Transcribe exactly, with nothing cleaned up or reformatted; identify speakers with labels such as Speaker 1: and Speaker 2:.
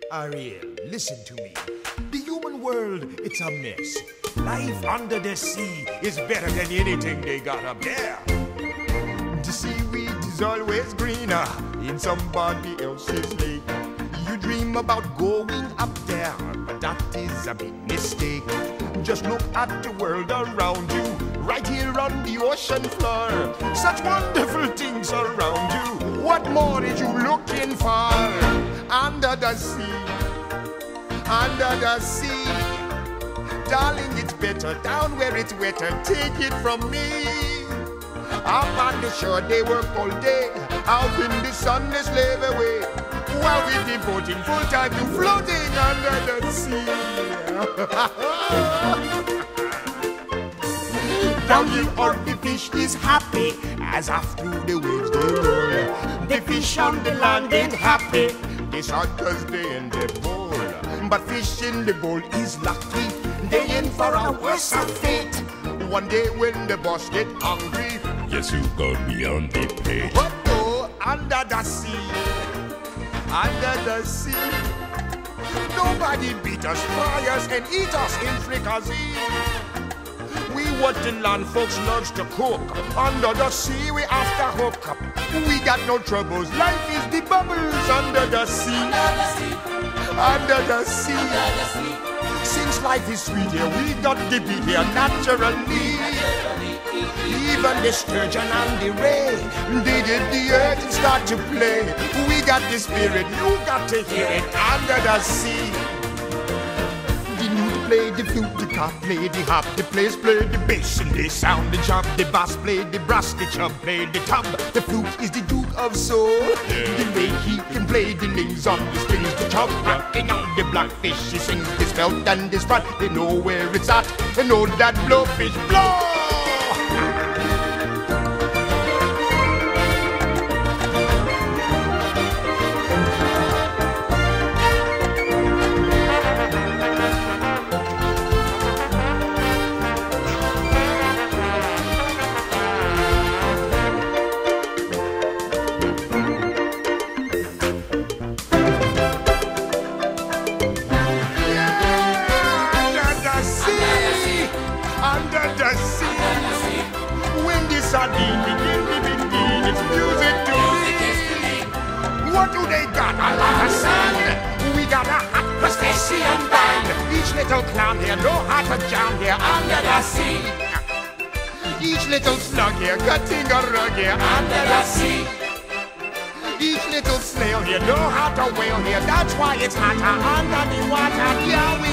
Speaker 1: Ariel, listen to me. The human world, it's a mess. Life under the sea is better than anything they got up there. The seaweed is always greener in somebody else's lake. You dream about going up there, but that is a big mistake. Just look at the world around you, right here on the ocean floor. Such wonderful things around you. What more is you looking for? Under the sea, under the sea. Darling, it's better down where it's wetter. Take it from me. Up on the shore they work all day, out in the sun they slave away, while we're devoting full time to floating under the sea. Down here all the fish is happy, as after the waves they roll. The fish on the land ain't happy, they shot cause they in the bowl. But fish in the bowl is lucky, they in for a worse fate. One day when the boss get hungry, yes, you got me on the plate. But oh, under the sea, under the sea, nobody beat us, fry us, and eat us in fricassee. We what the land folks loves to cook. Under the sea, we after hook up. We got no troubles. Life is the bubbles under the sea. Under the sea. Under the sea. Under the sea. Since life is sweet here, we got to be here naturally. Even the sturgeon and the ray, they did the earth and start to play. We got the spirit, you got to hear it under the sea. The newt play the flute, the cop play the hop, the players play the bass and they sound the job. The bass play the brass, the chub play the tub. The flute is the duke of soul. The way he can play the names on the strings, the chub rocking on the blackfish. He sings this belt and this spot. They know where it's at. They know that blowfish blow. Under the sea, when the sardine begin to begin, it's music to me. What do they got? A lot of sand. We got a hot crustacean band. Each little clown here know how to jam here under the sea. Each little slug here cutting a rug here under the sea. Each little snail here know how to whale here. That's why it's hotter under the water. Yeah, we